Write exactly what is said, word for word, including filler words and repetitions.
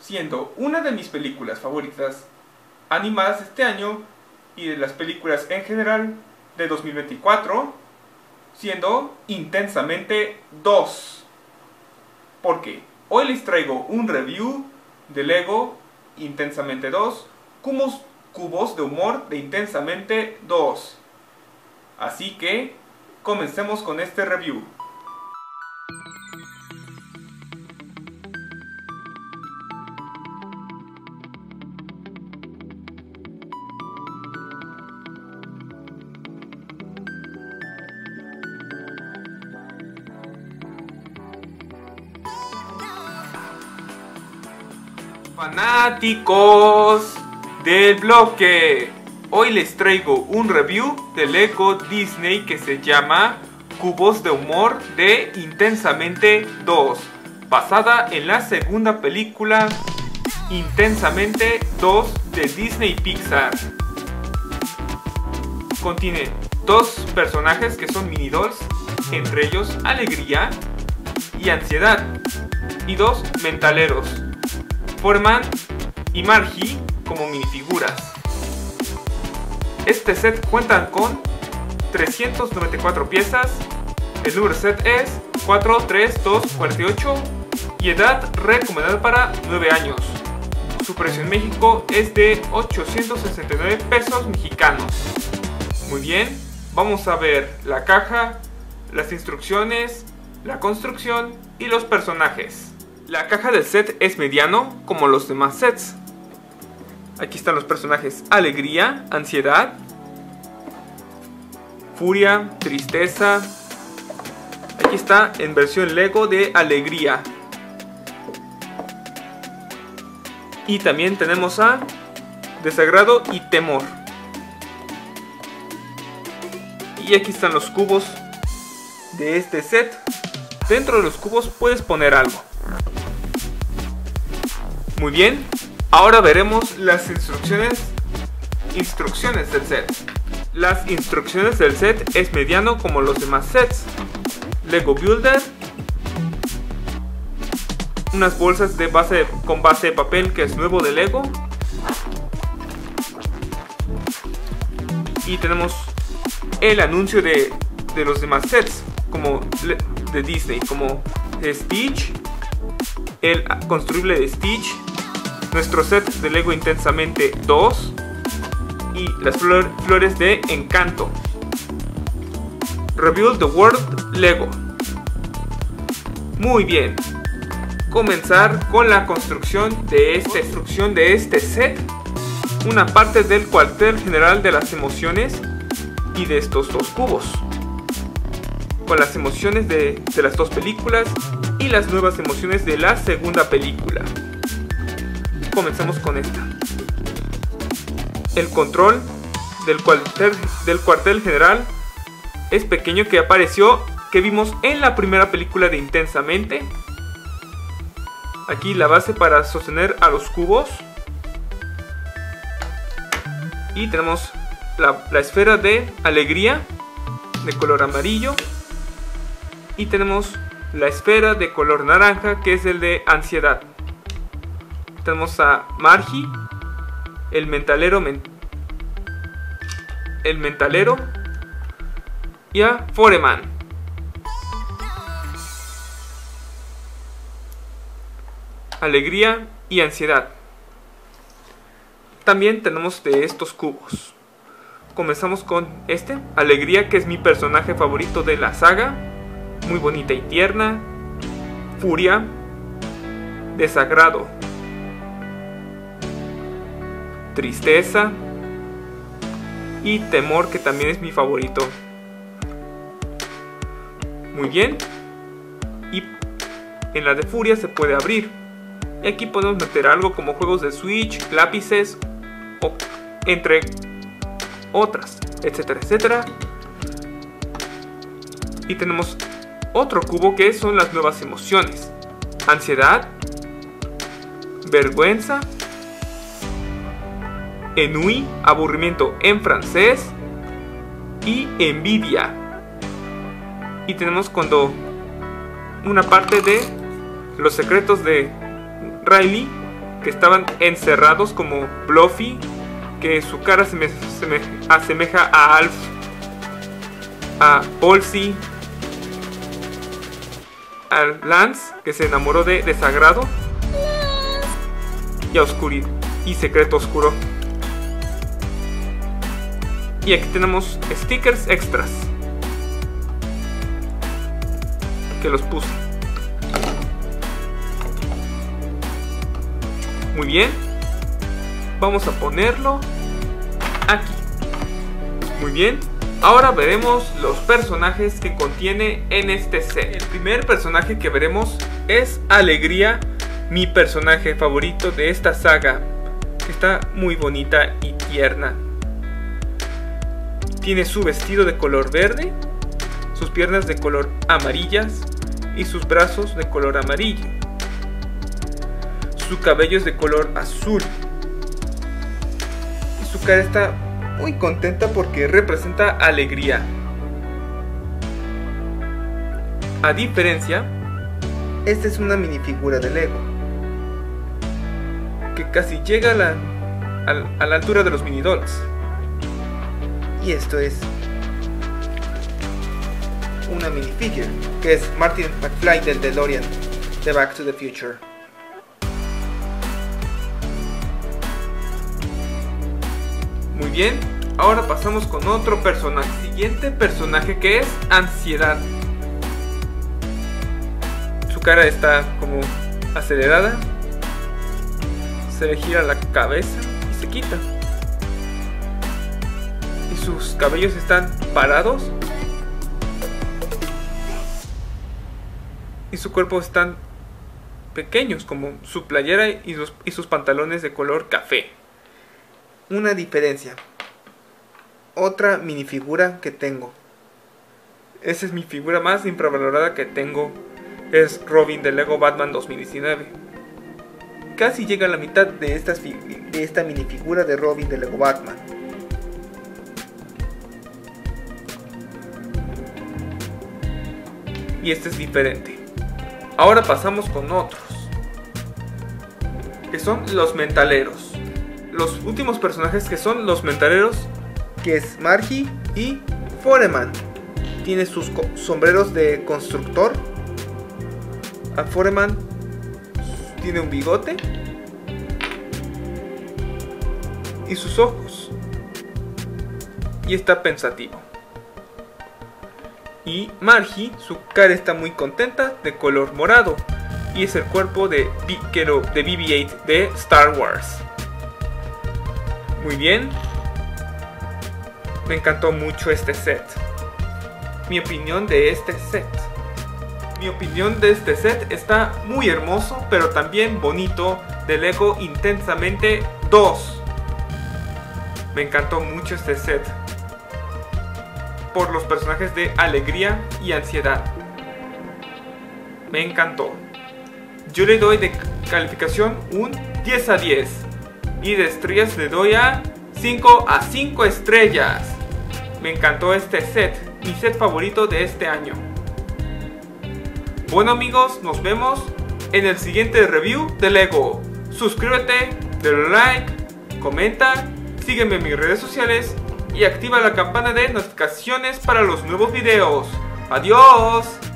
siendo una de mis películas favoritas animadas este año y de las películas en general de dos mil veinticuatro, siendo Intensamente dos. Porque hoy les traigo un review de Lego Intensamente dos, cubos, cubos de humor de Intensamente dos. Así que comencemos con este review. Fanáticos del bloque, hoy les traigo un review de Lego Disney que se llama Cubos de Humor de Intensamente dos, basada en la segunda película Intensamente dos de Disney Pixar. Contiene dos personajes que son mini dolls, entre ellos Alegría y Ansiedad, y dos mentaleros, Foreman y Margie, como minifiguras. Este set cuenta con trescientas noventa y cuatro piezas, el número set es cuatro tres dos cuatro ocho y edad recomendada para nueve años. Su precio en México es de ochocientos sesenta y nueve pesos mexicanos. Muy bien, vamos a ver la caja, las instrucciones, la construcción y los personajes. La caja del set es mediano como los demás sets. Aquí están los personajes: Alegría, Ansiedad, Furia, Tristeza. Aquí está en versión Lego de Alegría. Y también tenemos a Desagrado y Temor. Y aquí están los cubos de este set. Dentro de los cubos puedes poner algo. Muy bien, ahora veremos las instrucciones, instrucciones del set. Las instrucciones del set es mediano como los demás sets. Lego Builder, unas bolsas de base con base de papel que es nuevo de Lego, y tenemos el anuncio de, de los demás sets como de Disney, como Stitch, el construible de Stitch, nuestro set de Lego Intensamente dos y las flor flores de Encanto. Rebuild the World Lego. Muy bien, comenzar con la construcción de esta construcción de este set, una parte del cuartel general de las emociones y de estos dos cubos, con las emociones de, de las dos películas y las nuevas emociones de la segunda película. Comencemos con esta. El control del cuartel, del cuartel general es pequeño, que apareció, que vimos en la primera película de Intensamente. Aquí la base para sostener a los cubos. Y tenemos la, la esfera de Alegría de color amarillo. Y tenemos la esfera de color naranja, que es el de Ansiedad. Tenemos a Margie, el mentalero, men el mentalero, y a Foreman. Alegría y Ansiedad. También tenemos de estos cubos. Comenzamos con este, Alegría, que es mi personaje favorito de la saga, muy bonita y tierna. Furia, Desagrado, Tristeza y Temor, que también es mi favorito. Muy bien. Y en la de Furia se puede abrir. Y aquí podemos meter algo como juegos de Switch, lápices, o entre otras, etcétera, etcétera. Y tenemos otro cubo que son las nuevas emociones: Ansiedad, Vergüenza, Ennui, aburrimiento en francés, y Envidia. Y tenemos cuando una parte de los secretos de Riley que estaban encerrados, como Bluffy, que su cara se me, se me asemeja a Alf, a Bolsey, a Lance, que se enamoró de Desagrado, y a Oscuridad y Secreto Oscuro. Y aquí tenemos stickers extras que los puse. Muy bien, vamos a ponerlo aquí. Muy bien, ahora veremos los personajes que contiene en este set. El primer personaje que veremos es Alegría, mi personaje favorito de esta saga. Está muy bonita y tierna. Tiene su vestido de color verde, sus piernas de color amarillas y sus brazos de color amarillo. Su cabello es de color azul. Y su cara está muy contenta porque representa alegría. A diferencia, esta es una minifigura de Lego que casi llega a la, a, a la altura de los mini dolls. Y esto es una minifigure que es Martin McFly del DeLorean de Back to the Future. Muy bien, ahora pasamos con otro personaje. Siguiente personaje, que es Ansiedad. Su cara está como acelerada, se le gira la cabeza y se quita. Y sus cabellos están parados. Y su cuerpo están pequeños, como su playera y, los, y sus pantalones de color café. Una diferencia. Otra minifigura que tengo. Esa es mi figura más infravalorada que tengo. Es Robin de Lego Batman dos mil diecinueve. Casi llega a la mitad de, estas, de esta minifigura de Robin de Lego Batman. Y este es diferente. Ahora pasamos con otros, que son los Mentaleros. Los últimos personajes, que son los Mentaleros, que es Margie y Foreman. Tiene sus sombreros de constructor. A Foreman tiene un bigote y sus ojos, y está pensativo. Y Margie, su cara está muy contenta, de color morado, y es el cuerpo de B B ocho de Star Wars. Muy bien, me encantó mucho este set. Mi opinión de este set. Mi opinión de este set está muy hermoso, pero también bonito, de Lego Intensamente dos. Me encantó mucho este set por los personajes de Alegría y Ansiedad. Me encantó. Yo le doy de calificación un diez a diez. Y de estrellas le doy a cinco a cinco estrellas. Me encantó este set. Mi set favorito de este año. Bueno amigos, nos vemos en el siguiente review de Lego. Suscríbete, dale like, comenta, sígueme en mis redes sociales y activa la campana de notificaciones para los nuevos videos. ¡Adiós!